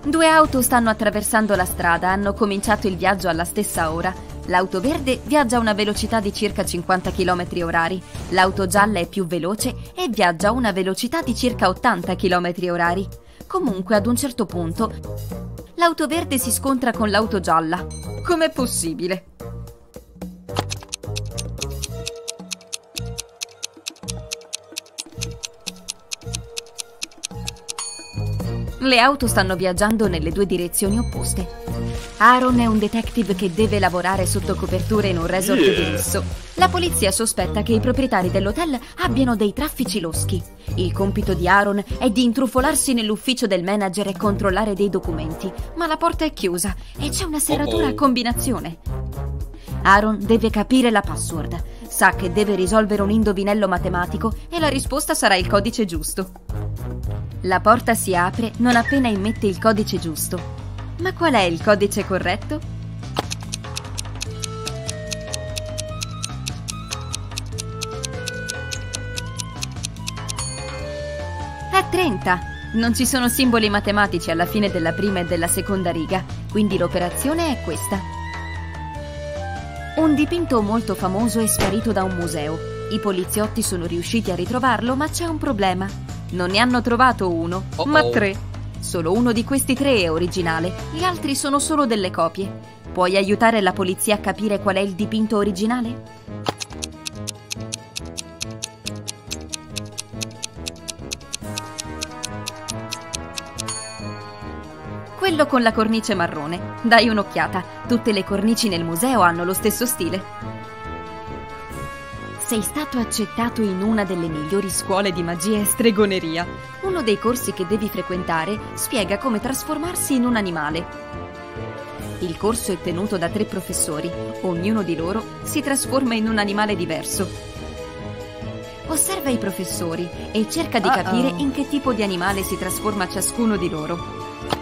Due auto stanno attraversando la strada, hanno cominciato il viaggio alla stessa ora. L'auto verde viaggia a una velocità di circa 50 km/h. L'auto gialla è più veloce e viaggia a una velocità di circa 80 km/h. Comunque, ad un certo punto, l'auto verde si scontra con l'auto gialla. Com'è possibile? Le auto stanno viaggiando nelle due direzioni opposte. Aaron è un detective che deve lavorare sotto copertura in un resort di lusso. La polizia sospetta che i proprietari dell'hotel abbiano dei traffici loschi. Il compito di Aaron è di intrufolarsi nell'ufficio del manager e controllare dei documenti, ma la porta è chiusa e c'è una serratura a combinazione. Aaron deve capire la password. Sa che deve risolvere un indovinello matematico e la risposta sarà il codice giusto. La porta si apre non appena immette il codice giusto. Ma qual è il codice corretto? È 30. Non ci sono simboli matematici alla fine della prima e della seconda riga, quindi l'operazione è questa. Un dipinto molto famoso è sparito da un museo. I poliziotti sono riusciti a ritrovarlo, ma c'è un problema. Non ne hanno trovato uno, ma 3. Solo uno di questi 3 è originale, gli altri sono solo delle copie. Puoi aiutare la polizia a capire qual è il dipinto originale? Quello con la cornice marrone. Dai un'occhiata, tutte le cornici nel museo hanno lo stesso stile. Sei stato accettato in una delle migliori scuole di magia e stregoneria. Uno dei corsi che devi frequentare spiega come trasformarsi in un animale. Il corso è tenuto da 3 professori. Ognuno di loro si trasforma in un animale diverso. Osserva i professori e cerca di capire in che tipo di animale si trasforma ciascuno di loro.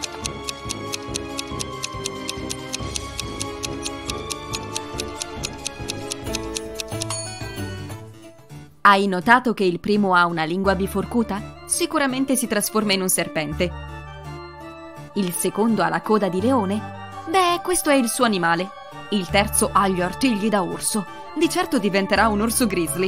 Hai notato che il primo ha una lingua biforcuta? Sicuramente si trasforma in un serpente. Il secondo ha la coda di leone? Beh, questo è il suo animale. Il terzo ha gli artigli da orso. Di certo diventerà un orso grizzly.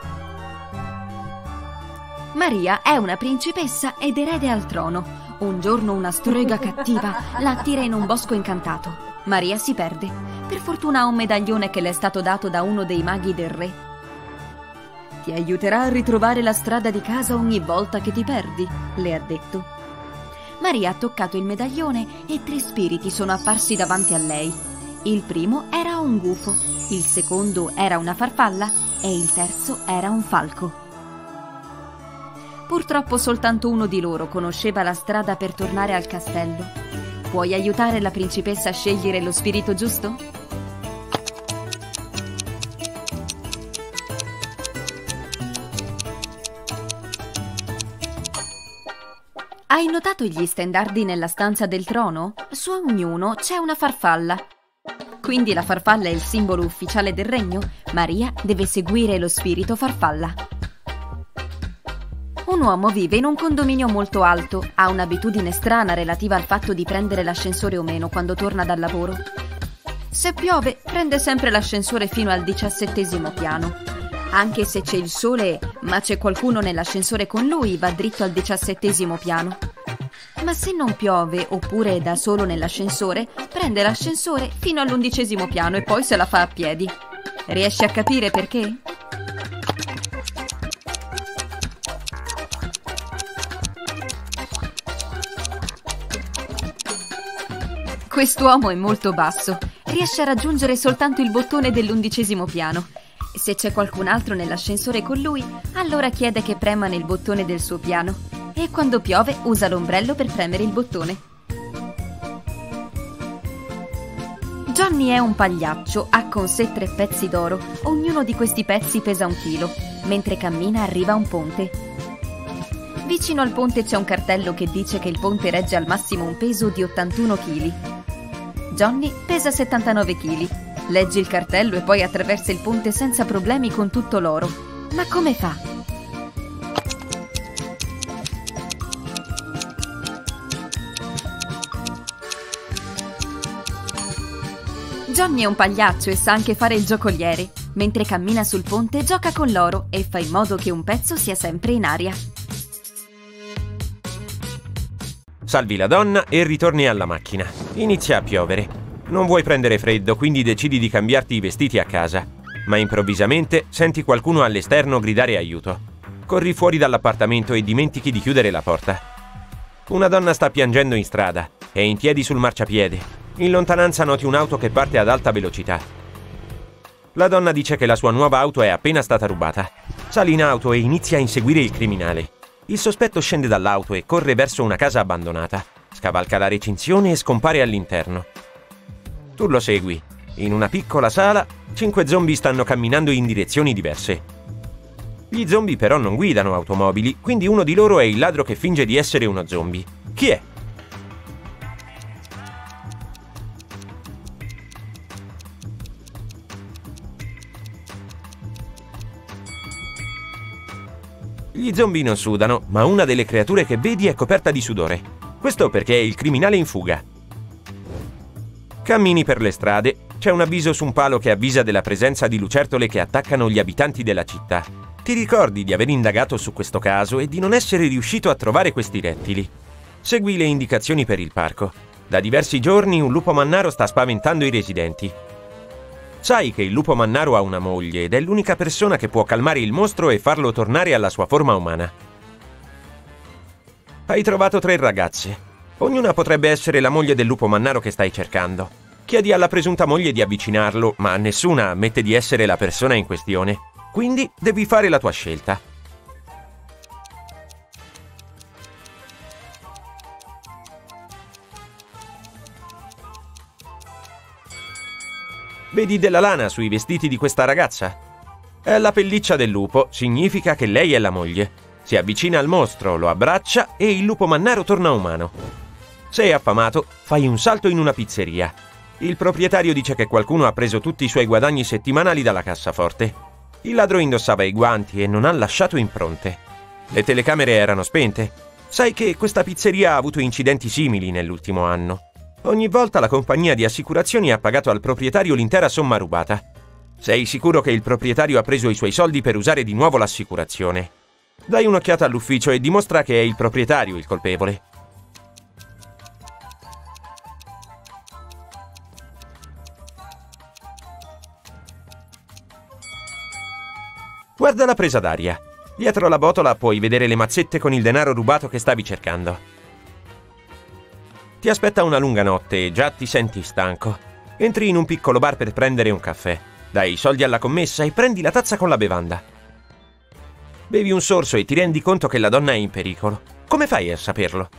Maria è una principessa ed erede al trono. Un giorno una strega cattiva la attira in un bosco incantato. Maria si perde. Per fortuna ha un medaglione che le è stato dato da uno dei maghi del re. Ti aiuterà a ritrovare la strada di casa ogni volta che ti perdi, le ha detto. Maria ha toccato il medaglione e 3 spiriti sono apparsi davanti a lei. Il primo era un gufo, il secondo era una farfalla e il terzo era un falco. Purtroppo soltanto uno di loro conosceva la strada per tornare al castello. Puoi aiutare la principessa a scegliere lo spirito giusto? Hai notato gli stendardi nella stanza del trono? Su ognuno c'è una farfalla. Quindi la farfalla è il simbolo ufficiale del regno? Maria deve seguire lo spirito farfalla. Un uomo vive in un condominio molto alto. Ha un'abitudine strana relativa al fatto di prendere l'ascensore o meno quando torna dal lavoro. Se piove, prende sempre l'ascensore fino al 17° piano. Anche se c'è il sole, ma c'è qualcuno nell'ascensore con lui, va dritto al 17° piano. Ma se non piove, oppure è da solo nell'ascensore, prende l'ascensore fino all'11° piano e poi se la fa a piedi. Riesci a capire perché? Quest'uomo è molto basso. Riesce a raggiungere soltanto il bottone dell'11° piano. Se c'è qualcun altro nell'ascensore con lui, allora chiede che premano il bottone del suo piano. E quando piove usa l'ombrello per premere il bottone. Johnny è un pagliaccio, ha con sé 3 pezzi d'oro. Ognuno di questi pezzi pesa 1 chilo. Mentre cammina arriva a un ponte. Vicino al ponte c'è un cartello che dice che il ponte regge al massimo un peso di 81 kg. Johnny pesa 79 kg. Legge il cartello e poi attraversa il ponte senza problemi con tutto l'oro. Ma come fa? Johnny è un pagliaccio e sa anche fare il giocoliere. Mentre cammina sul ponte gioca con l'oro e fa in modo che un pezzo sia sempre in aria. Salvi la donna e ritorni alla macchina. Inizia a piovere. Non vuoi prendere freddo, quindi decidi di cambiarti i vestiti a casa. Ma improvvisamente senti qualcuno all'esterno gridare aiuto. Corri fuori dall'appartamento e dimentichi di chiudere la porta. Una donna sta piangendo in strada. È in piedi sul marciapiede. In lontananza noti un'auto che parte ad alta velocità. La donna dice che la sua nuova auto è appena stata rubata. Sale in auto e inizia a inseguire il criminale. Il sospetto scende dall'auto e corre verso una casa abbandonata. Scavalca la recinzione e scompare all'interno. Tu lo segui. In una piccola sala, 5 zombie stanno camminando in direzioni diverse. Gli zombie però non guidano automobili, quindi uno di loro è il ladro che finge di essere uno zombie. Chi è? Gli zombie non sudano, ma una delle creature che vedi è coperta di sudore. Questo perché è il criminale in fuga. Cammini per le strade, c'è un avviso su un palo che avvisa della presenza di lucertole che attaccano gli abitanti della città. Ti ricordi di aver indagato su questo caso e di non essere riuscito a trovare questi rettili. Segui le indicazioni per il parco. Da diversi giorni un lupo mannaro sta spaventando i residenti. Sai che il lupo mannaro ha una moglie ed è l'unica persona che può calmare il mostro e farlo tornare alla sua forma umana. Hai trovato 3 ragazze. Ognuna potrebbe essere la moglie del lupo mannaro che stai cercando. Chiedi alla presunta moglie di avvicinarlo, ma nessuna ammette di essere la persona in questione. Quindi devi fare la tua scelta. Vedi della lana sui vestiti di questa ragazza? È la pelliccia del lupo, significa che lei è la moglie. Si avvicina al mostro, lo abbraccia e il lupo mannaro torna umano. Sei affamato, fai un salto in una pizzeria. Il proprietario dice che qualcuno ha preso tutti i suoi guadagni settimanali dalla cassaforte. Il ladro indossava i guanti e non ha lasciato impronte. Le telecamere erano spente. Sai che questa pizzeria ha avuto incidenti simili nell'ultimo anno. Ogni volta la compagnia di assicurazioni ha pagato al proprietario l'intera somma rubata. Sei sicuro che il proprietario ha preso i suoi soldi per usare di nuovo l'assicurazione? Dai un'occhiata all'ufficio e dimostra che è il proprietario il colpevole. Guarda la presa d'aria. Dietro la botola puoi vedere le mazzette con il denaro rubato che stavi cercando. Ti aspetta una lunga notte e già ti senti stanco. Entri in un piccolo bar per prendere un caffè. Dai i soldi alla commessa e prendi la tazza con la bevanda. Bevi un sorso e ti rendi conto che la donna è in pericolo. Come fai a saperlo?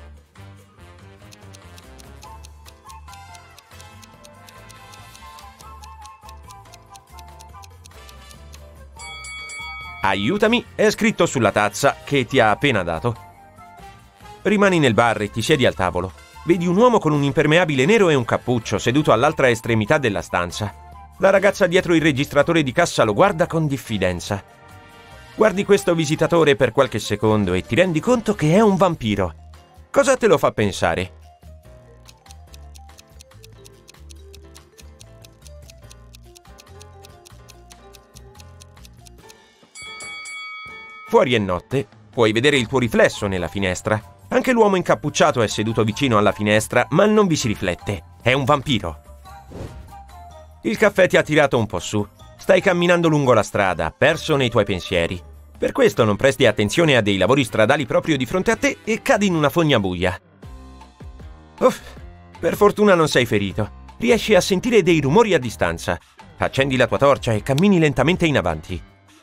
Aiutami è scritto sulla tazza che ti ha appena dato. Rimani nel bar e ti siedi al tavolo. Vedi un uomo con un impermeabile nero e un cappuccio seduto all'altra estremità della stanza. La ragazza dietro il registratore di cassa lo guarda con diffidenza. Guardi questo visitatore per qualche secondo e ti rendi conto che è un vampiro. Cosa te lo fa pensare? Fuori è notte, puoi vedere il tuo riflesso nella finestra. Anche l'uomo incappucciato è seduto vicino alla finestra, ma non vi si riflette. È un vampiro. Il caffè ti ha tirato un po' su. Stai camminando lungo la strada, perso nei tuoi pensieri. Per questo non presti attenzione a dei lavori stradali proprio di fronte a te e cadi in una fogna buia. Uff, per fortuna non sei ferito. Riesci a sentire dei rumori a distanza. Accendi la tua torcia e cammini lentamente in avanti.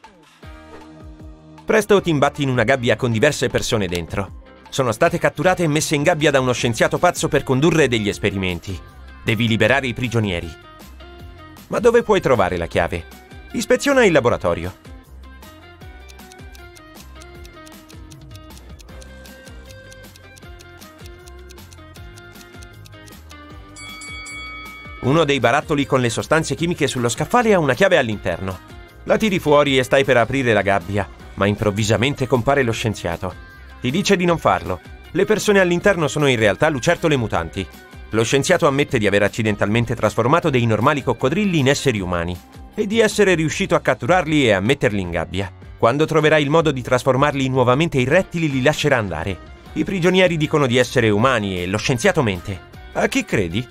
Presto ti imbatti in una gabbia con diverse persone dentro. Sono state catturate e messe in gabbia da uno scienziato pazzo per condurre degli esperimenti. Devi liberare i prigionieri. Ma dove puoi trovare la chiave? Ispeziona il laboratorio. Uno dei barattoli con le sostanze chimiche sullo scaffale ha una chiave all'interno. La tiri fuori e stai per aprire la gabbia, ma improvvisamente compare lo scienziato. Ti dice di non farlo. Le persone all'interno sono in realtà lucertole mutanti. Lo scienziato ammette di aver accidentalmente trasformato dei normali coccodrilli in esseri umani e di essere riuscito a catturarli e a metterli in gabbia. Quando troverà il modo di trasformarli nuovamente in rettili, li lascerà andare. I prigionieri dicono di essere umani e lo scienziato mente. A chi credi?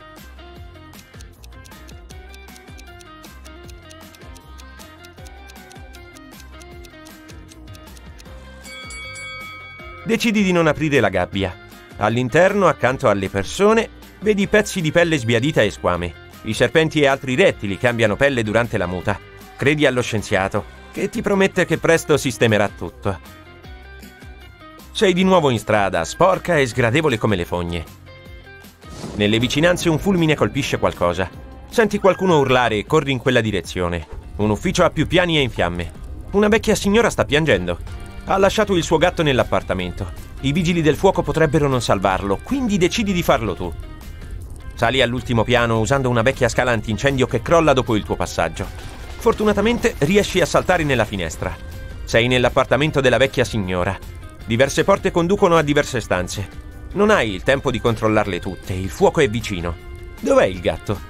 Decidi di non aprire la gabbia. All'interno, accanto alle persone, vedi pezzi di pelle sbiadita e squame. I serpenti e altri rettili cambiano pelle durante la muta. Credi allo scienziato, che ti promette che presto sistemerà tutto. Sei di nuovo in strada, sporca e sgradevole come le fogne. Nelle vicinanze un fulmine colpisce qualcosa. Senti qualcuno urlare e corri in quella direzione. Un ufficio a più piani è in fiamme. Una vecchia signora sta piangendo. Ha lasciato il suo gatto nell'appartamento. I vigili del fuoco potrebbero non salvarlo, quindi decidi di farlo tu. Sali all'ultimo piano usando una vecchia scala antincendio che crolla dopo il tuo passaggio. Fortunatamente riesci a saltare nella finestra. Sei nell'appartamento della vecchia signora. Diverse porte conducono a diverse stanze. Non hai il tempo di controllarle tutte, il fuoco è vicino. Dov'è il gatto?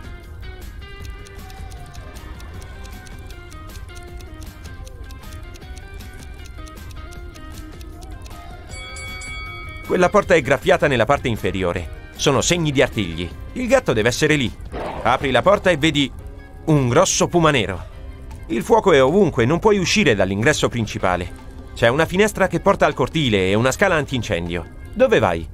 Quella porta è graffiata nella parte inferiore. Sono segni di artigli. Il gatto deve essere lì. Apri la porta e vedi un grosso puma nero. Il fuoco è ovunque, non puoi uscire dall'ingresso principale. C'è una finestra che porta al cortile e una scala antincendio. Dove vai?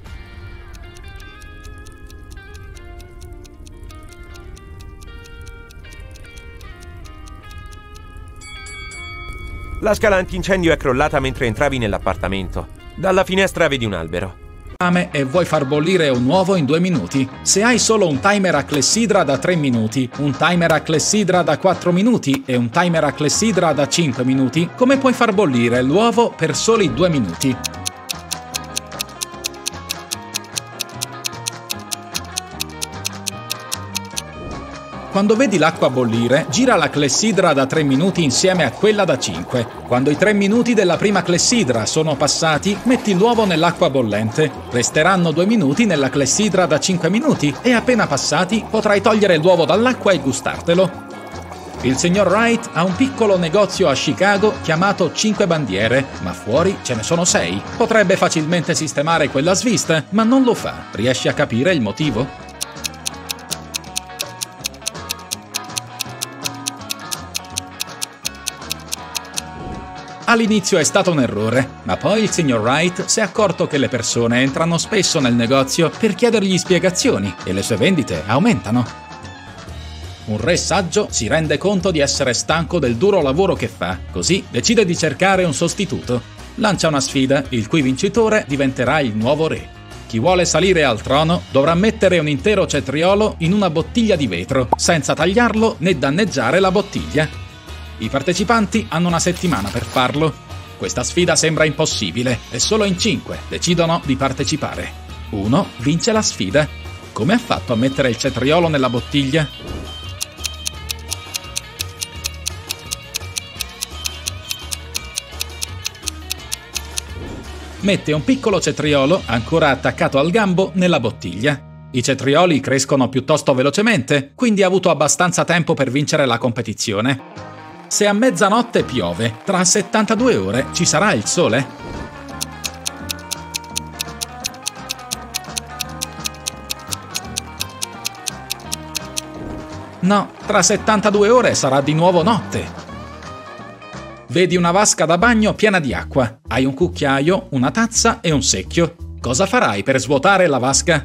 La scala antincendio è crollata mentre entravi nell'appartamento. Dalla finestra vedi un albero. E vuoi far bollire un uovo in 2 minuti? Se hai solo un timer a clessidra da 3 minuti, un timer a clessidra da 4 minuti e un timer a clessidra da 5 minuti, come puoi far bollire l'uovo per soli 2 minuti? Quando vedi l'acqua bollire, gira la clessidra da 3 minuti insieme a quella da 5. Quando i 3 minuti della prima clessidra sono passati, metti l'uovo nell'acqua bollente. Resteranno 2 minuti nella clessidra da 5 minuti e appena passati potrai togliere l'uovo dall'acqua e gustartelo. Il signor Wright ha un piccolo negozio a Chicago chiamato 5 Bandiere, ma fuori ce ne sono 6. Potrebbe facilmente sistemare quella svista, ma non lo fa. Riesci a capire il motivo? All'inizio è stato un errore, ma poi il signor Wright si è accorto che le persone entrano spesso nel negozio per chiedergli spiegazioni e le sue vendite aumentano. Un re saggio si rende conto di essere stanco del duro lavoro che fa, così decide di cercare un sostituto. Lancia una sfida, il cui vincitore diventerà il nuovo re. Chi vuole salire al trono dovrà mettere un intero cetriolo in una bottiglia di vetro, senza tagliarlo né danneggiare la bottiglia. I partecipanti hanno una settimana per farlo. Questa sfida sembra impossibile e solo in 5 decidono di partecipare. 1 vince la sfida. Come ha fatto a mettere il cetriolo nella bottiglia? Mette un piccolo cetriolo, ancora attaccato al gambo, nella bottiglia. I cetrioli crescono piuttosto velocemente, quindi ha avuto abbastanza tempo per vincere la competizione. Se a mezzanotte piove, tra 72 ore ci sarà il sole? No, tra 72 ore sarà di nuovo notte. Vedi una vasca da bagno piena di acqua. Hai un cucchiaio, una tazza e un secchio. Cosa farai per svuotare la vasca?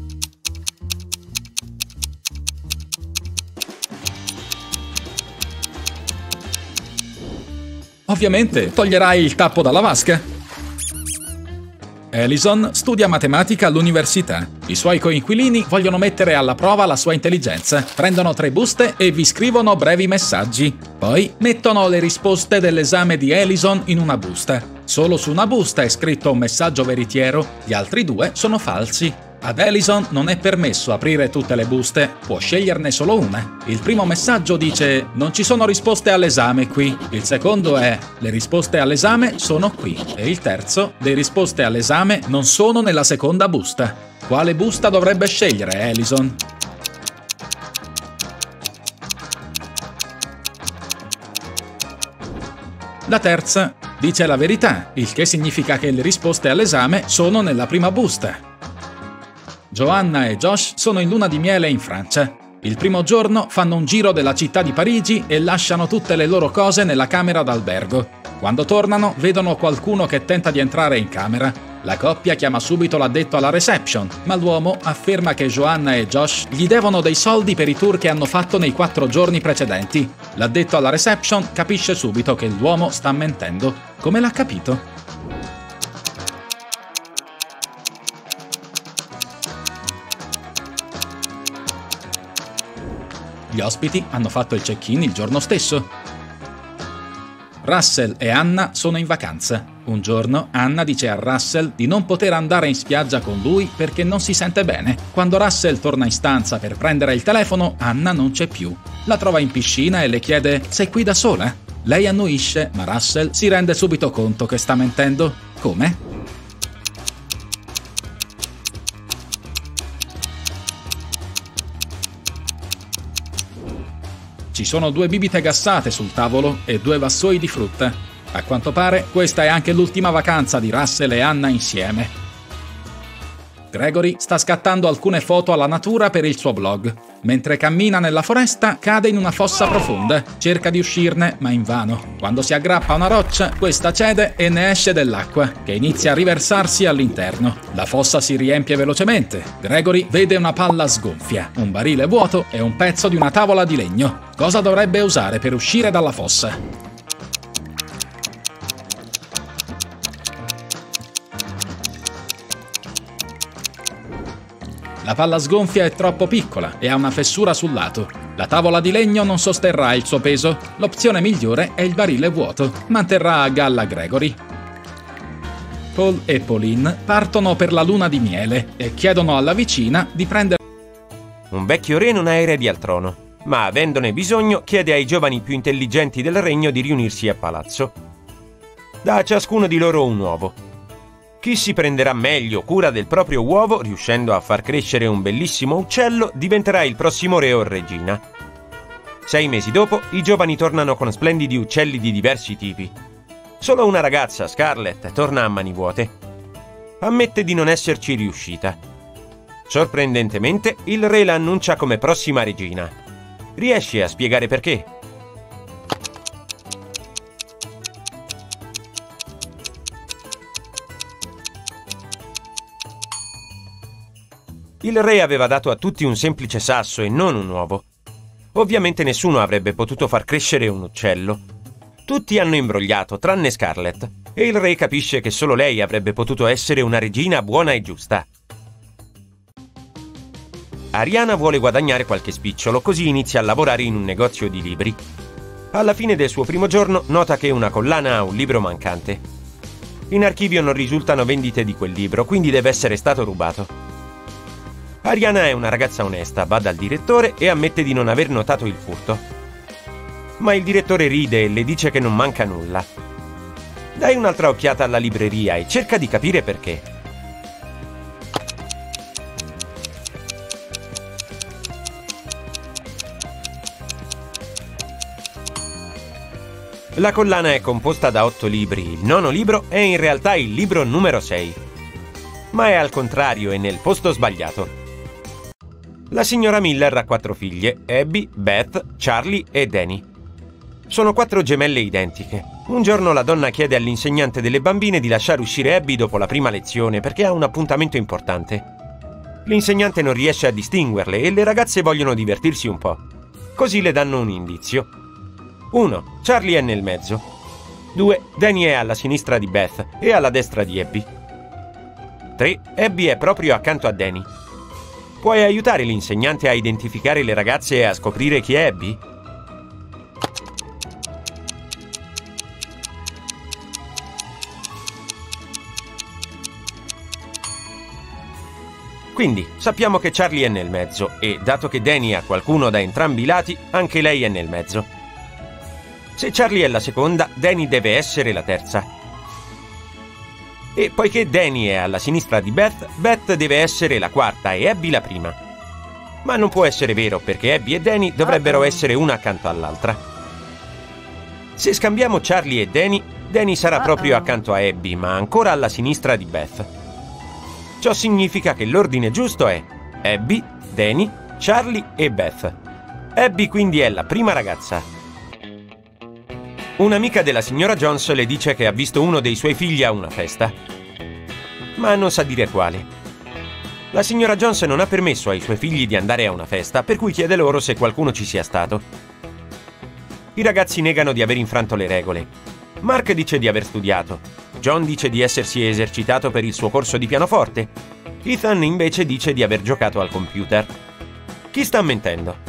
Ovviamente toglierai il tappo dalla vasca. Allison studia matematica all'università. I suoi coinquilini vogliono mettere alla prova la sua intelligenza. Prendono 3 buste e vi scrivono brevi messaggi. Poi mettono le risposte dell'esame di Allison in una busta. Solo su una busta è scritto un messaggio veritiero, gli altri 2 sono falsi. Ad Allison non è permesso aprire tutte le buste, può sceglierne solo una. Il primo messaggio dice: non ci sono risposte all'esame qui. Il secondo è: le risposte all'esame sono qui. E il terzo: le risposte all'esame non sono nella seconda busta. Quale busta dovrebbe scegliere Allison? La terza dice la verità, il che significa che le risposte all'esame sono nella prima busta. Joanna e Josh sono in luna di miele in Francia. Il primo giorno fanno un giro della città di Parigi e lasciano tutte le loro cose nella camera d'albergo. Quando tornano, vedono qualcuno che tenta di entrare in camera. La coppia chiama subito l'addetto alla reception, ma l'uomo afferma che Joanna e Josh gli devono dei soldi per i tour che hanno fatto nei 4 giorni precedenti. L'addetto alla reception capisce subito che l'uomo sta mentendo. Come l'ha capito? Gli ospiti hanno fatto il check-in il giorno stesso. Russell e Anna sono in vacanza. Un giorno Anna dice a Russell di non poter andare in spiaggia con lui perché non si sente bene. Quando Russell torna in stanza per prendere il telefono, Anna non c'è più. La trova in piscina e le chiede: "Sei qui da sola?" Lei annuisce, ma Russell si rende subito conto che sta mentendo. Come? Ci sono 2 bibite gassate sul tavolo e 2 vassoi di frutta. A quanto pare, questa è anche l'ultima vacanza di Russell e Anna insieme. Gregory sta scattando alcune foto alla natura per il suo blog. Mentre cammina nella foresta, cade in una fossa profonda. Cerca di uscirne, ma invano. Quando si aggrappa a una roccia, questa cede e ne esce dell'acqua, che inizia a riversarsi all'interno. La fossa si riempie velocemente. Gregory vede una palla sgonfia, un barile vuoto e un pezzo di una tavola di legno. Cosa dovrebbe usare per uscire dalla fossa? La palla sgonfia è troppo piccola e ha una fessura sul lato. La tavola di legno non sosterrà il suo peso. L'opzione migliore è il barile vuoto. Manterrà a galla Gregory. Paul e Pauline partono per la luna di miele e chiedono alla vicina di prendere... Un vecchio re non ha eredi al trono, ma avendone bisogno chiede ai giovani più intelligenti del regno di riunirsi a palazzo. Dà a ciascuno di loro un uovo. Chi si prenderà meglio cura del proprio uovo, riuscendo a far crescere un bellissimo uccello, diventerà il prossimo re o regina. 6 mesi dopo, i giovani tornano con splendidi uccelli di diversi tipi. Solo una ragazza, Scarlett, torna a mani vuote. Ammette di non esserci riuscita. Sorprendentemente, il re la annuncia come prossima regina. Riesce a spiegare perché? Il re aveva dato a tutti un semplice sasso e non un uovo. Ovviamente nessuno avrebbe potuto far crescere un uccello. Tutti hanno imbrogliato, tranne Scarlett, e il re capisce che solo lei avrebbe potuto essere una regina buona e giusta. Ariana vuole guadagnare qualche spicciolo, così inizia a lavorare in un negozio di libri. Alla fine del suo primo giorno nota che una collana ha un libro mancante. In archivio non risultano vendite di quel libro, quindi deve essere stato rubato. Ariana è una ragazza onesta, va dal direttore e ammette di non aver notato il furto. Ma il direttore ride e le dice che non manca nulla. Dai un'altra occhiata alla libreria e cerca di capire perché. La collana è composta da 8 libri, il 9° libro è in realtà il libro numero 6. Ma è al contrario e nel posto sbagliato. La signora Miller ha 4 figlie, Abby, Beth, Charlie e Danny. Sono 4 gemelle identiche. Un giorno la donna chiede all'insegnante delle bambine di lasciare uscire Abby dopo la prima lezione perché ha un appuntamento importante. L'insegnante non riesce a distinguerle e le ragazze vogliono divertirsi un po'. Così le danno un indizio. 1. Charlie è nel mezzo. 2. Danny è alla sinistra di Beth e alla destra di Abby. 3. Abby è proprio accanto a Danny. Puoi aiutare l'insegnante a identificare le ragazze e a scoprire chi è Abby? Quindi, sappiamo che Charlie è nel mezzo e, dato che Danny ha qualcuno da entrambi i lati, anche lei è nel mezzo. Se Charlie è la seconda, Danny deve essere la terza. E poiché Danny è alla sinistra di Beth, Beth deve essere la quarta e Abby la prima. Ma non può essere vero, perché Abby e Danny dovrebbero essere una accanto all'altra. Se scambiamo Charlie e Danny, Danny sarà proprio accanto a Abby, ma ancora alla sinistra di Beth. Ciò significa che l'ordine giusto è Abby, Danny, Charlie e Beth. Abby quindi è la prima ragazza. Un'amica della signora Jones le dice che ha visto uno dei suoi figli a una festa, ma non sa dire quale. La signora Jones non ha permesso ai suoi figli di andare a una festa, per cui chiede loro se qualcuno ci sia stato. I ragazzi negano di aver infranto le regole. Mark dice di aver studiato. John dice di essersi esercitato per il suo corso di pianoforte. Ethan invece dice di aver giocato al computer. Chi sta mentendo?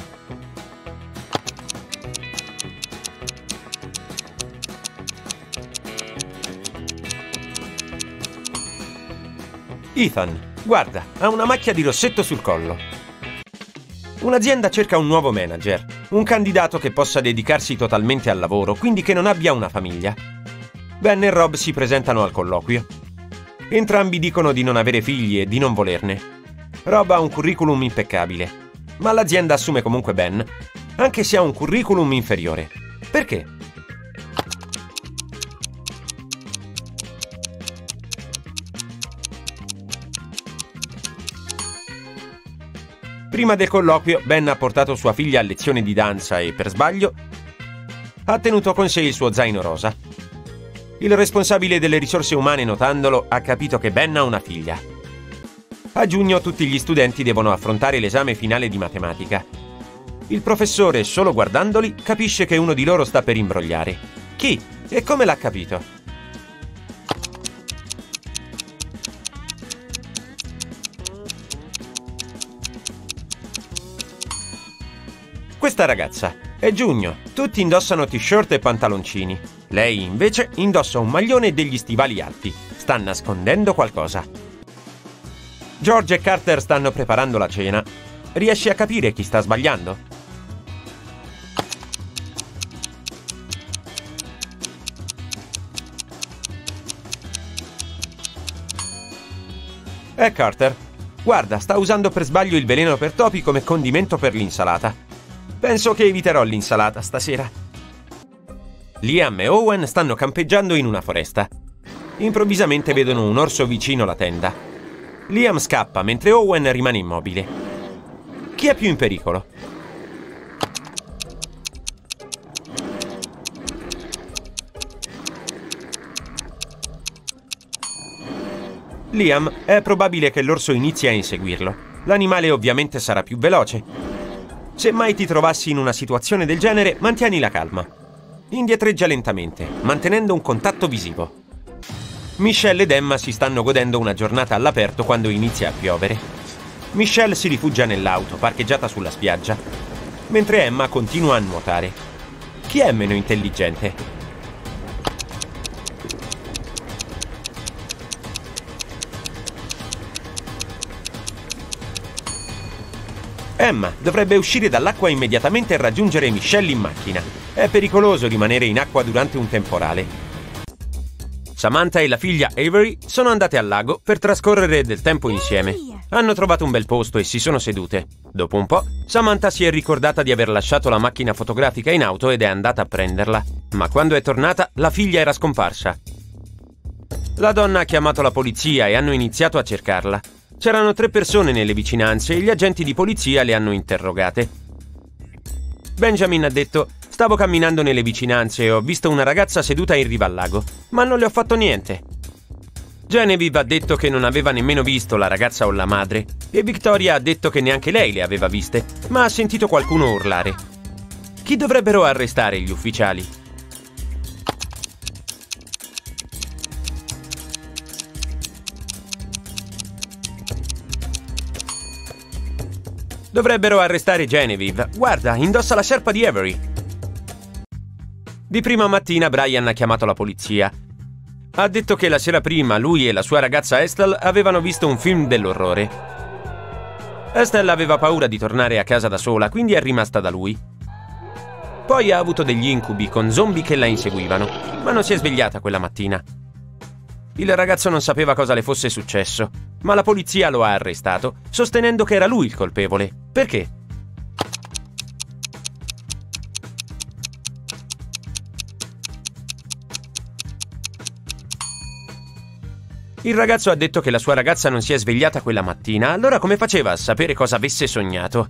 Ethan, guarda, ha una macchia di rossetto sul collo. Un'azienda cerca un nuovo manager, un candidato che possa dedicarsi totalmente al lavoro, quindi che non abbia una famiglia. Ben e Rob si presentano al colloquio. Entrambi dicono di non avere figli e di non volerne. Rob ha un curriculum impeccabile, ma l'azienda assume comunque Ben, anche se ha un curriculum inferiore. Perché? Prima del colloquio, Ben ha portato sua figlia a lezione di danza e, per sbaglio, ha tenuto con sé il suo zaino rosa. Il responsabile delle risorse umane, notandolo, ha capito che Ben ha una figlia. A giugno tutti gli studenti devono affrontare l'esame finale di matematica. Il professore, solo guardandoli, capisce che uno di loro sta per imbrogliare. Chi? E come l'ha capito? Questa ragazza. È giugno, tutti indossano t-shirt e pantaloncini. Lei, invece, indossa un maglione e degli stivali alti. Sta nascondendo qualcosa. George e Carter stanno preparando la cena. Riesci a capire chi sta sbagliando? È Carter. Guarda, sta usando per sbaglio il veleno per topi come condimento per l'insalata. Penso che eviterò l'insalata stasera. Liam e Owen stanno campeggiando in una foresta. Improvvisamente vedono un orso vicino alla tenda. Liam scappa mentre Owen rimane immobile. Chi è più in pericolo? Liam, è probabile che l'orso inizi a inseguirlo. L'animale ovviamente sarà più veloce. Se mai ti trovassi in una situazione del genere, mantieni la calma. Indietreggia lentamente, mantenendo un contatto visivo. Michelle ed Emma si stanno godendo una giornata all'aperto quando inizia a piovere. Michelle si rifugia nell'auto, parcheggiata sulla spiaggia, mentre Emma continua a nuotare. Chi è meno intelligente? Emma dovrebbe uscire dall'acqua immediatamente e raggiungere Michelle in macchina. È pericoloso rimanere in acqua durante un temporale. Samantha e la figlia Avery sono andate al lago per trascorrere del tempo insieme. Hanno trovato un bel posto e si sono sedute. Dopo un po', Samantha si è ricordata di aver lasciato la macchina fotografica in auto ed è andata a prenderla. Ma quando è tornata, la figlia era scomparsa. La donna ha chiamato la polizia e hanno iniziato a cercarla. C'erano 3 persone nelle vicinanze e gli agenti di polizia le hanno interrogate. Benjamin ha detto: stavo camminando nelle vicinanze e ho visto una ragazza seduta in riva al lago, ma non le ho fatto niente. Genevieve ha detto che non aveva nemmeno visto la ragazza o la madre, e Victoria ha detto che neanche lei le aveva viste, ma ha sentito qualcuno urlare. Chi dovrebbero arrestare gli ufficiali? Dovrebbero arrestare Genevieve. Guarda, indossa la sciarpa di Avery. Di prima mattina Brian ha chiamato la polizia. Ha detto che la sera prima lui e la sua ragazza Estelle avevano visto un film dell'orrore. Estelle aveva paura di tornare a casa da sola, quindi è rimasta da lui. Poi ha avuto degli incubi con zombie che la inseguivano, ma non si è svegliata quella mattina. Il ragazzo non sapeva cosa le fosse successo, ma la polizia lo ha arrestato, sostenendo che era lui il colpevole. Perché? Il ragazzo ha detto che la sua ragazza non si è svegliata quella mattina, allora come faceva a sapere cosa avesse sognato?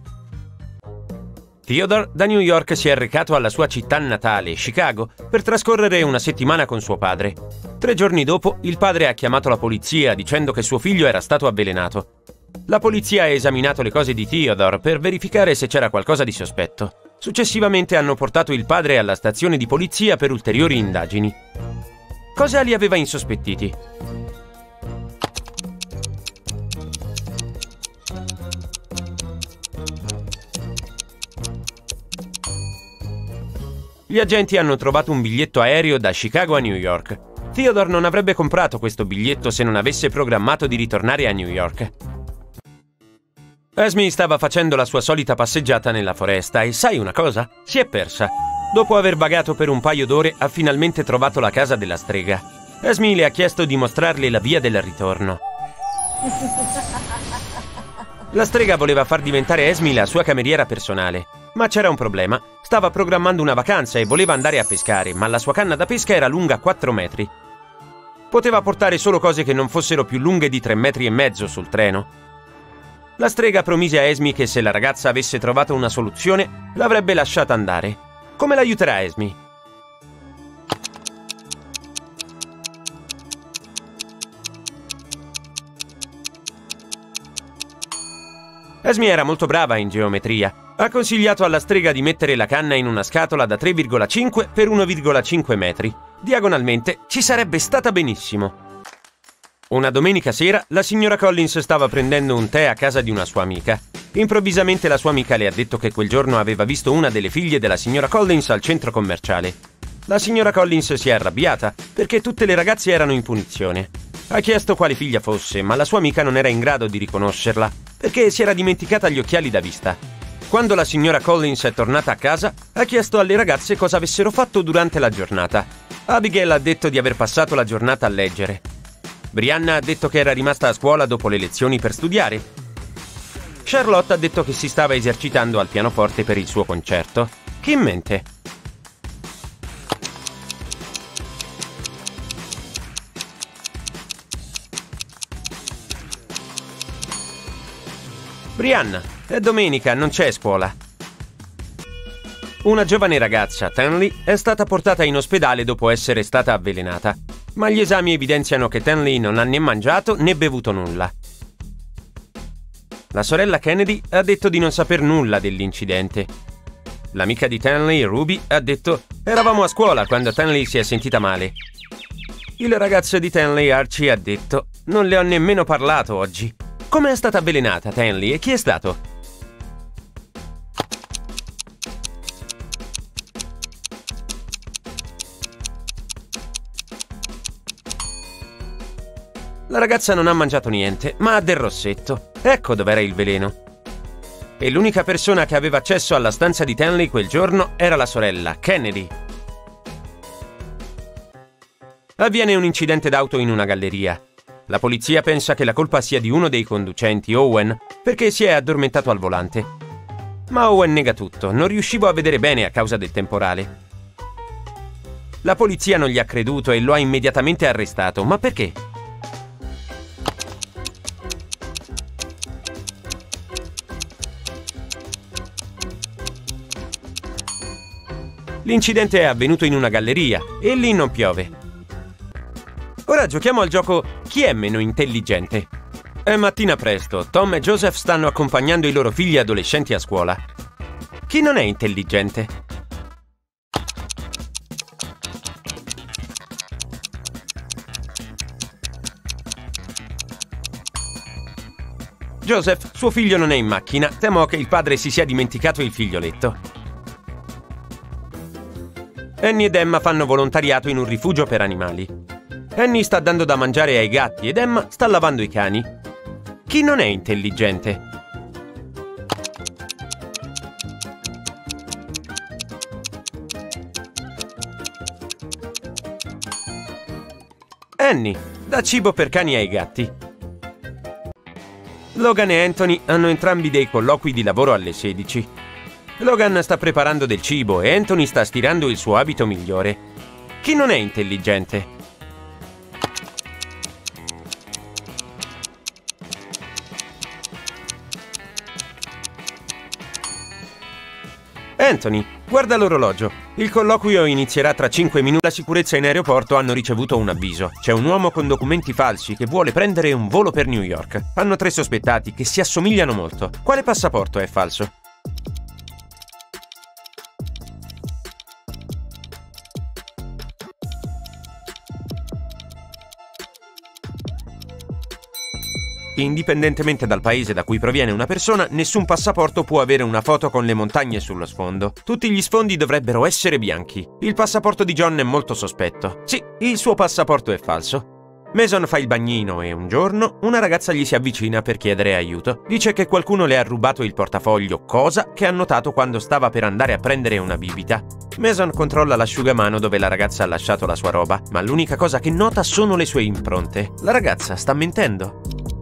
Theodore da New York si è recato alla sua città natale, Chicago, per trascorrere una settimana con suo padre. 3 giorni dopo, il padre ha chiamato la polizia dicendo che suo figlio era stato avvelenato. La polizia ha esaminato le cose di Theodore per verificare se c'era qualcosa di sospetto. Successivamente hanno portato il padre alla stazione di polizia per ulteriori indagini. Cosa li aveva insospettiti? Gli agenti hanno trovato un biglietto aereo da Chicago a New York. Theodore non avrebbe comprato questo biglietto se non avesse programmato di ritornare a New York. Esme stava facendo la sua solita passeggiata nella foresta e sai una cosa? Si è persa. Dopo aver vagato per un paio d'ore ha finalmente trovato la casa della strega. Esme le ha chiesto di mostrarle la via del ritorno. La strega voleva far diventare Esme la sua cameriera personale. Ma c'era un problema. Stava programmando una vacanza e voleva andare a pescare, ma la sua canna da pesca era lunga 4 metri. Poteva portare solo cose che non fossero più lunghe di 3,5 metri sul treno. La strega promise a Esme che se la ragazza avesse trovato una soluzione, l'avrebbe lasciata andare. Come l'aiuterà Esme? Esme era molto brava in geometria. Ha consigliato alla strega di mettere la canna in una scatola da 3,5 per 1,5 metri. Diagonalmente ci sarebbe stata benissimo. Una domenica sera la signora Collins stava prendendo un tè a casa di una sua amica. Improvvisamente la sua amica le ha detto che quel giorno aveva visto una delle figlie della signora Collins al centro commerciale. La signora Collins si è arrabbiata perché tutte le ragazze erano in punizione. Ha chiesto quale figlia fosse, ma la sua amica non era in grado di riconoscerla perché si era dimenticata gli occhiali da vista. Quando la signora Collins è tornata a casa, ha chiesto alle ragazze cosa avessero fatto durante la giornata. Abigail ha detto di aver passato la giornata a leggere. Brianna ha detto che era rimasta a scuola dopo le lezioni per studiare. Charlotte ha detto che si stava esercitando al pianoforte per il suo concerto. Chi in mente? Brianna, è domenica, non c'è scuola. Una giovane ragazza, Tanley, è stata portata in ospedale dopo essere stata avvelenata, ma gli esami evidenziano che Tanley non ha né mangiato né bevuto nulla. La sorella Kennedy ha detto di non saper nulla dell'incidente. L'amica di Tanley, Ruby, ha detto «Eravamo a scuola quando Tanley si è sentita male». Il ragazzo di Tanley, Archie, ha detto «Non le ho nemmeno parlato oggi». Come è stata avvelenata Tanley e chi è stato? La ragazza non ha mangiato niente, ma ha del rossetto. Ecco dov'era il veleno. E l'unica persona che aveva accesso alla stanza di Tanley quel giorno era la sorella, Kennedy. Avviene un incidente d'auto in una galleria. La polizia pensa che la colpa sia di uno dei conducenti, Owen, perché si è addormentato al volante. Ma Owen nega tutto, non riuscivo a vedere bene a causa del temporale. La polizia non gli ha creduto e lo ha immediatamente arrestato, ma perché? L'incidente è avvenuto in una galleria e lì non piove. Ora giochiamo al gioco Chi è meno intelligente? È mattina presto, Tom e Joseph stanno accompagnando i loro figli adolescenti a scuola. Chi non è intelligente? Joseph, suo figlio non è in macchina, temo che il padre si sia dimenticato il figlioletto. Annie ed Emma fanno volontariato in un rifugio per animali. Annie sta dando da mangiare ai gatti ed Emma sta lavando i cani. Chi non è intelligente? Annie, dà cibo per cani ai gatti. Logan e Anthony hanno entrambi dei colloqui di lavoro alle 16. Logan sta preparando del cibo e Anthony sta stirando il suo abito migliore. Chi non è intelligente? Anthony, guarda l'orologio. Il colloquio inizierà tra 5 minuti. La sicurezza in aeroporto hanno ricevuto un avviso. C'è un uomo con documenti falsi che vuole prendere un volo per New York. Hanno 3 sospettati che si assomigliano molto. Quale passaporto è falso? Indipendentemente dal paese da cui proviene una persona, nessun passaporto può avere una foto con le montagne sullo sfondo. Tutti gli sfondi dovrebbero essere bianchi. Il passaporto di John è molto sospetto. Sì, il suo passaporto è falso. Mason fa il bagnino e un giorno una ragazza gli si avvicina per chiedere aiuto. Dice che qualcuno le ha rubato il portafoglio, cosa che ha notato quando stava per andare a prendere una bibita. Mason controlla l'asciugamano dove la ragazza ha lasciato la sua roba, ma l'unica cosa che nota sono le sue impronte. La ragazza sta mentendo.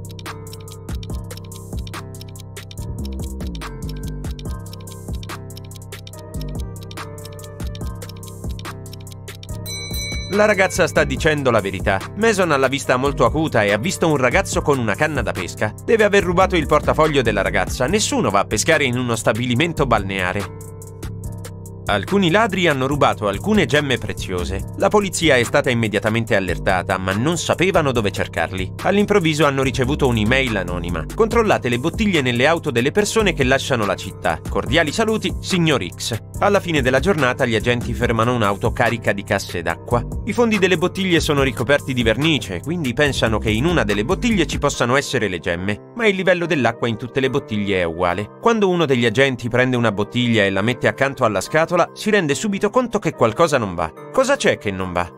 La ragazza sta dicendo la verità. Mason ha la vista molto acuta e ha visto un ragazzo con una canna da pesca. Deve aver rubato il portafoglio della ragazza. Nessuno va a pescare in uno stabilimento balneare. Alcuni ladri hanno rubato alcune gemme preziose. La polizia è stata immediatamente allertata, ma non sapevano dove cercarli. All'improvviso hanno ricevuto un'email anonima. Controllate le bottiglie nelle auto delle persone che lasciano la città. Cordiali saluti, signor X. Alla fine della giornata gli agenti fermano un'auto carica di casse d'acqua. I fondi delle bottiglie sono ricoperti di vernice, quindi pensano che in una delle bottiglie ci possano essere le gemme, ma il livello dell'acqua in tutte le bottiglie è uguale. Quando uno degli agenti prende una bottiglia e la mette accanto alla scatola, si rende subito conto che qualcosa non va. Cosa c'è che non va?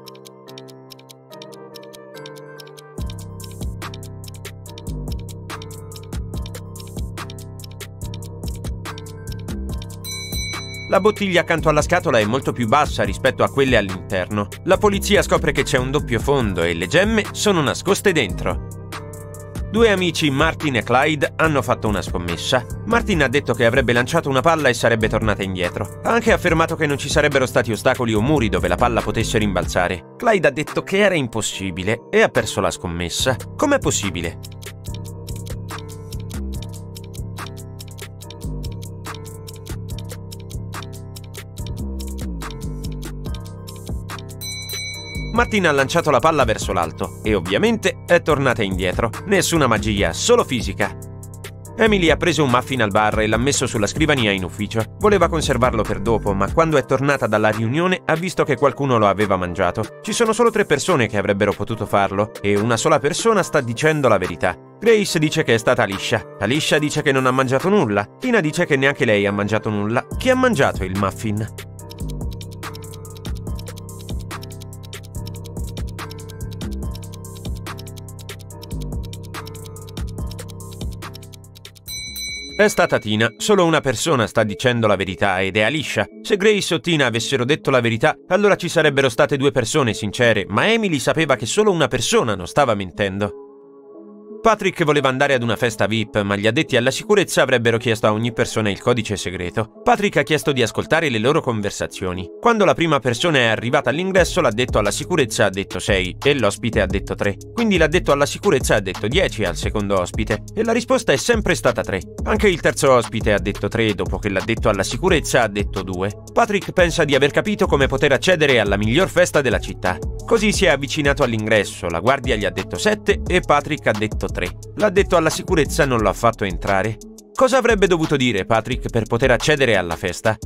La bottiglia accanto alla scatola è molto più bassa rispetto a quelle all'interno. La polizia scopre che c'è un doppio fondo e le gemme sono nascoste dentro. 2 amici, Martin e Clyde, hanno fatto una scommessa. Martin ha detto che avrebbe lanciato una palla e sarebbe tornata indietro. Ha anche affermato che non ci sarebbero stati ostacoli o muri dove la palla potesse rimbalzare. Clyde ha detto che era impossibile e ha perso la scommessa. Com'è possibile? Martin ha lanciato la palla verso l'alto e ovviamente è tornata indietro. Nessuna magia, solo fisica. Emily ha preso un muffin al bar e l'ha messo sulla scrivania in ufficio. Voleva conservarlo per dopo, ma quando è tornata dalla riunione ha visto che qualcuno lo aveva mangiato. Ci sono solo 3 persone che avrebbero potuto farlo e una sola persona sta dicendo la verità. Grace dice che è stata Alicia. Alicia dice che non ha mangiato nulla. Tina dice che neanche lei ha mangiato nulla. Chi ha mangiato il muffin? È stata Tina, solo una persona sta dicendo la verità ed è Alicia. Se Grace o Tina avessero detto la verità, allora ci sarebbero state 2 persone sincere, ma Emily sapeva che solo una persona non stava mentendo. Patrick voleva andare ad una festa VIP, ma gli addetti alla sicurezza avrebbero chiesto a ogni persona il codice segreto. Patrick ha chiesto di ascoltare le loro conversazioni. Quando la prima persona è arrivata all'ingresso, l'addetto alla sicurezza ha detto 6 e l'ospite ha detto 3. Quindi l'addetto alla sicurezza ha detto 10 al secondo ospite e la risposta è sempre stata 3. Anche il terzo ospite ha detto 3 dopo che l'addetto alla sicurezza ha detto 2. Patrick pensa di aver capito come poter accedere alla miglior festa della città. Così si è avvicinato all'ingresso, la guardia gli ha detto 7 e Patrick ha detto 3. L'addetto alla sicurezza non lo ha fatto entrare. Cosa avrebbe dovuto dire Patrick per poter accedere alla festa?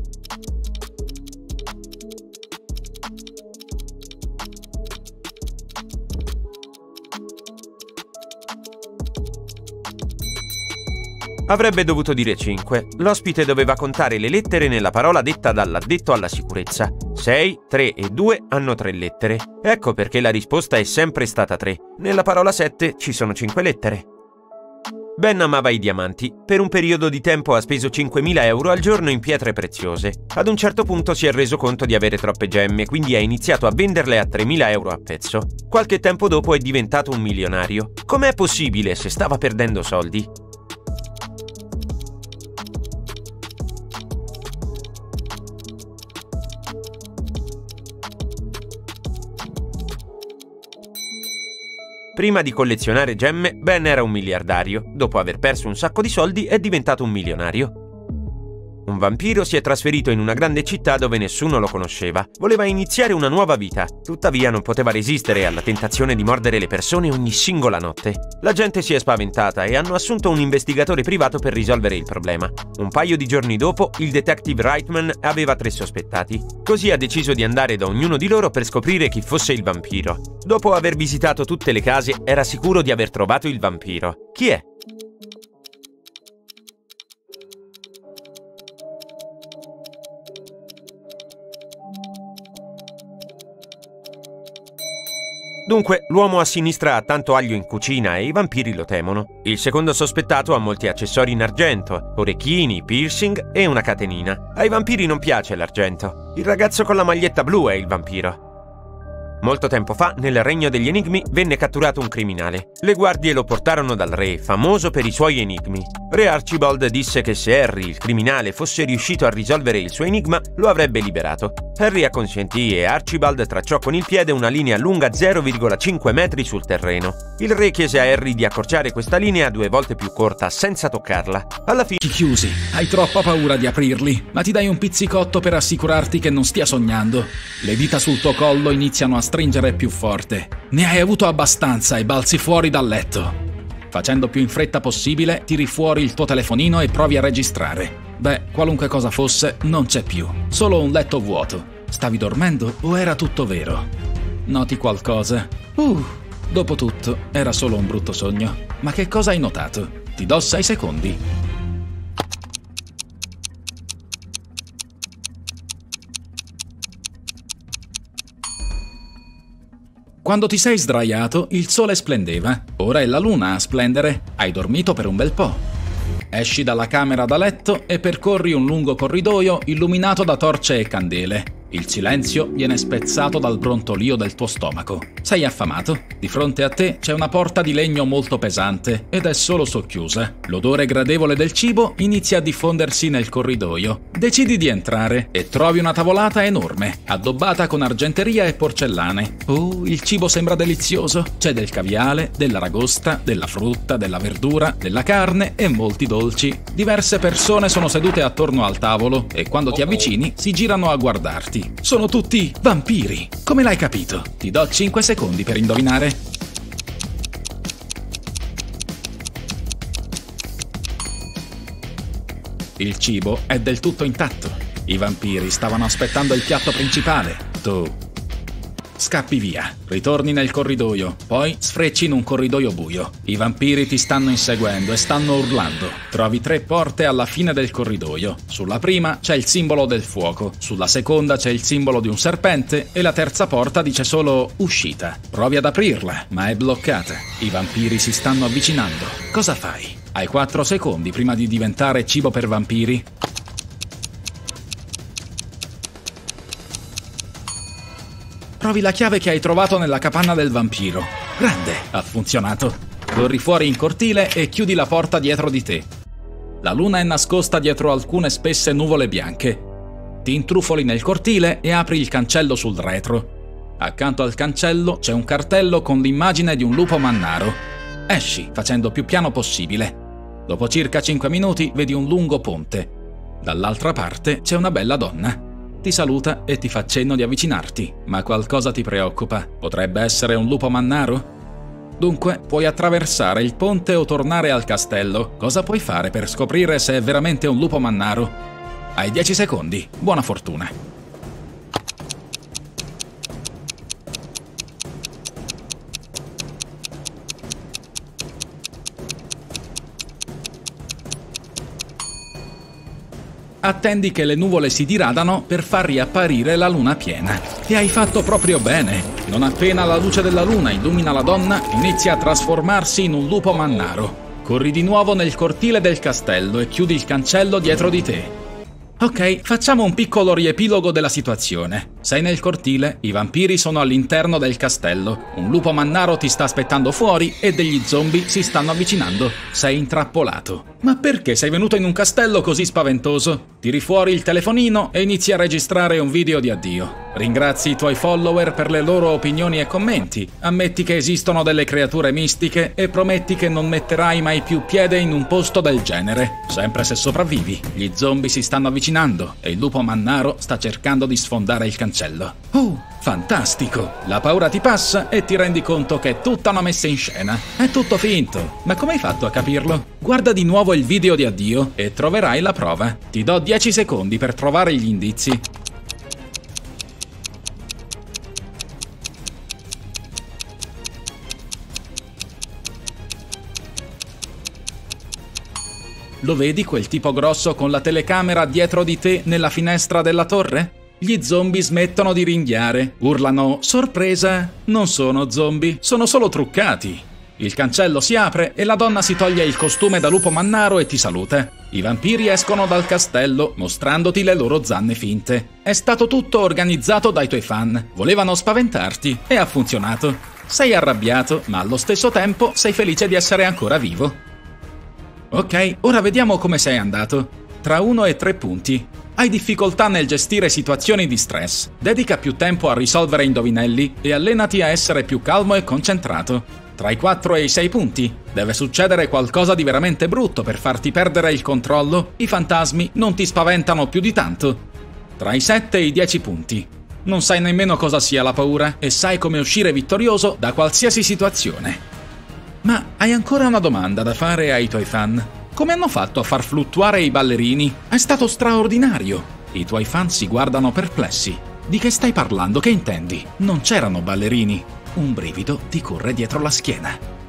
Avrebbe dovuto dire 5. L'ospite doveva contare le lettere nella parola detta dall'addetto alla sicurezza. 6, 3 e 2 hanno 3 lettere. Ecco perché la risposta è sempre stata 3. Nella parola 7 ci sono 5 lettere. Ben amava i diamanti. Per un periodo di tempo ha speso 5.000 euro al giorno in pietre preziose. Ad un certo punto si è reso conto di avere troppe gemme, quindi ha iniziato a venderle a 3.000 euro a pezzo. Qualche tempo dopo è diventato un milionario. Com'è possibile se stava perdendo soldi? Prima di collezionare gemme, Ben era un miliardario. Dopo aver perso un sacco di soldi, è diventato un milionario. Un vampiro si è trasferito in una grande città dove nessuno lo conosceva. Voleva iniziare una nuova vita. Tuttavia non poteva resistere alla tentazione di mordere le persone ogni singola notte. La gente si è spaventata e hanno assunto un investigatore privato per risolvere il problema. Un paio di giorni dopo, il detective Reitman aveva 3 sospettati. Così ha deciso di andare da ognuno di loro per scoprire chi fosse il vampiro. Dopo aver visitato tutte le case, era sicuro di aver trovato il vampiro. Chi è? Dunque, l'uomo a sinistra ha tanto aglio in cucina e i vampiri lo temono. Il secondo sospettato ha molti accessori in argento, orecchini, piercing e una catenina. Ai vampiri non piace l'argento. Il ragazzo con la maglietta blu è il vampiro. Molto tempo fa, nel Regno degli Enigmi, venne catturato un criminale. Le guardie lo portarono dal re, famoso per i suoi enigmi. Re Archibald disse che se Harry, il criminale, fosse riuscito a risolvere il suo enigma, lo avrebbe liberato. Harry acconsentì e Archibald tracciò con il piede una linea lunga 0,5 metri sul terreno. Il re chiese a Harry di accorciare questa linea 2 volte più corta, senza toccarla. Alla fine... Ti chiusi, hai troppa paura di aprirli, ma ti dai un pizzicotto per assicurarti che non stia sognando. Le dita sul tuo collo iniziano a stringere più forte. Ne hai avuto abbastanza e balzi fuori dal letto. Facendo più in fretta possibile, tiri fuori il tuo telefonino e provi a registrare. Beh, qualunque cosa fosse, non c'è più. Solo un letto vuoto. Stavi dormendo o era tutto vero? Noti qualcosa? Dopotutto, era solo un brutto sogno. Ma che cosa hai notato? Ti do 6 secondi. Quando ti sei sdraiato, il sole splendeva. Ora è la luna a splendere. Hai dormito per un bel po'. Esci dalla camera da letto e percorri un lungo corridoio illuminato da torce e candele. Il silenzio viene spezzato dal brontolio del tuo stomaco. Sei affamato? Di fronte a te c'è una porta di legno molto pesante ed è solo socchiusa. L'odore gradevole del cibo inizia a diffondersi nel corridoio. Decidi di entrare e trovi una tavolata enorme, addobbata con argenteria e porcellane. Oh, il cibo sembra delizioso. C'è del caviale, dell'aragosta, della frutta, della verdura, della carne e molti dolci. Diverse persone sono sedute attorno al tavolo e quando ti avvicini si girano a guardarti. Sono tutti vampiri. Come l'hai capito? Ti do 5 secondi per indovinare. Il cibo è del tutto intatto. I vampiri stavano aspettando il piatto principale. Tu scappi via, ritorni nel corridoio, poi sfrecci in un corridoio buio. I vampiri ti stanno inseguendo e stanno urlando. Trovi 3 porte alla fine del corridoio. Sulla prima c'è il simbolo del fuoco, sulla seconda c'è il simbolo di un serpente e la terza porta dice solo uscita. Provi ad aprirla, ma è bloccata. I vampiri si stanno avvicinando. Cosa fai? Hai 4 secondi prima di diventare cibo per vampiri. Provi la chiave che hai trovato nella capanna del vampiro. Grande, ha funzionato. Corri fuori in cortile e chiudi la porta dietro di te. La luna è nascosta dietro alcune spesse nuvole bianche. Ti intrufoli nel cortile e apri il cancello sul retro. Accanto al cancello c'è un cartello con l'immagine di un lupo mannaro. Esci, facendo più piano possibile. Dopo circa 5 minuti vedi un lungo ponte. Dall'altra parte c'è una bella donna. Ti saluta e ti fa cenno di avvicinarti, ma qualcosa ti preoccupa. Potrebbe essere un lupo mannaro? Dunque, puoi attraversare il ponte o tornare al castello. Cosa puoi fare per scoprire se è veramente un lupo mannaro? Hai 10 secondi. Buona fortuna. Attendi che le nuvole si diradano per far riapparire la luna piena. E hai fatto proprio bene. Non appena la luce della luna illumina la donna, inizia a trasformarsi in un lupo mannaro. Corri di nuovo nel cortile del castello e chiudi il cancello dietro di te. Ok, facciamo un piccolo riepilogo della situazione. Sei nel cortile, i vampiri sono all'interno del castello, un lupo mannaro ti sta aspettando fuori e degli zombie si stanno avvicinando. Sei intrappolato. Ma perché sei venuto in un castello così spaventoso? Tiri fuori il telefonino e inizi a registrare un video di addio. Ringrazi i tuoi follower per le loro opinioni e commenti. Ammetti che esistono delle creature mistiche e prometti che non metterai mai più piede in un posto del genere. Sempre se sopravvivi. Gli zombie si stanno avvicinando e il lupo mannaro sta cercando di sfondare il cancello. Oh, fantastico! La paura ti passa e ti rendi conto che è tutta una messa in scena. È tutto finto. Ma come hai fatto a capirlo? Guarda di nuovo il video di addio e troverai la prova. Ti do 10 secondi per trovare gli indizi. Lo vedi quel tipo grosso con la telecamera dietro di te nella finestra della torre? Gli zombie smettono di ringhiare, urlano «Sorpresa!». Non sono zombie, sono solo truccati. Il cancello si apre e la donna si toglie il costume da lupo mannaro e ti saluta. I vampiri escono dal castello mostrandoti le loro zanne finte. È stato tutto organizzato dai tuoi fan. Volevano spaventarti e ha funzionato. Sei arrabbiato, ma allo stesso tempo sei felice di essere ancora vivo. Ok, ora vediamo come sei andato. Tra 1 e 3 punti. Hai difficoltà nel gestire situazioni di stress. Dedica più tempo a risolvere indovinelli e allenati a essere più calmo e concentrato. Tra i 4 e i 6 punti. Deve succedere qualcosa di veramente brutto per farti perdere il controllo. I fantasmi non ti spaventano più di tanto. Tra i 7 e i 10 punti. Non sai nemmeno cosa sia la paura e sai come uscire vittorioso da qualsiasi situazione. Ma hai ancora una domanda da fare ai tuoi fan. Come hanno fatto a far fluttuare i ballerini? È stato straordinario. I tuoi fan si guardano perplessi. Di che stai parlando? Che intendi? Non c'erano ballerini. Un brivido ti corre dietro la schiena.